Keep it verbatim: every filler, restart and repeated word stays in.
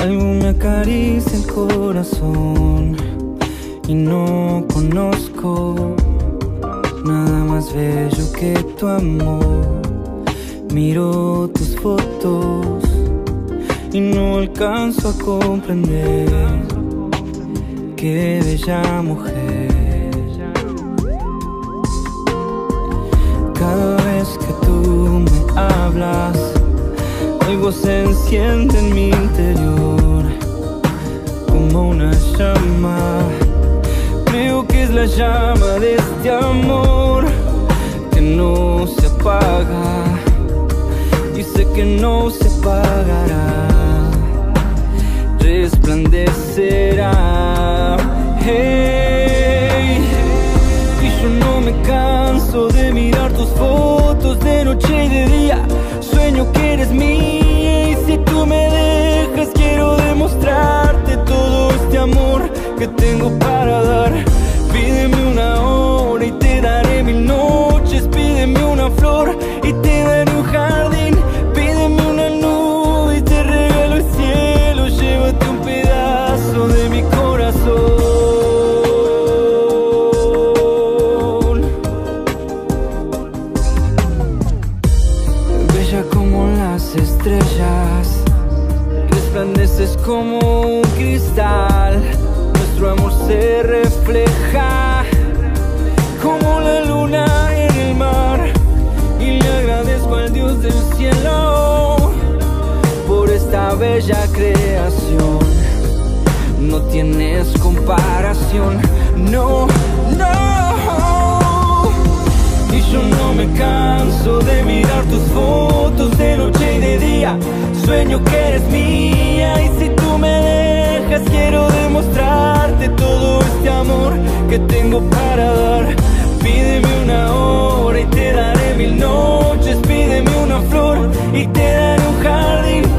Algo me acaricia el corazón y no conozco nada más bello que tu amor. Miro tus fotos y no alcanzo a comprender qué bella mujer. Cada vez que tú me hablas, algo se enciende en mi interior como una llama. Creo que es la llama de este amor que no se apaga y sé que no se apagará, resplandecerá. Hey, y yo no me canso de mirar tus fotos de noche y de día. Sueño que eres mía y si tú me dejas quiero demostrarte todo este amor que tengo para dar. Pídeme una hora y te daré mil noches. Pídeme una flor y te daré un jardín. Pídeme una nube y te regalo el cielo. Llévate un pedazo de mi corazón. Bella como las estrellas, resplandeces como un cristal. Nuestro amor se refleja como la luna en el mar. Y le agradezco al Dios del cielo por esta bella creación. No tienes comparación, no, no. Y yo no me canso de mirar tus fotos de noche y de día. Sueño que eres mía y si tú me dejas quiero demostrarte todo este amor que tengo para dar. Pídeme una hora y te daré mil noches. Pídeme una flor y te daré un jardín.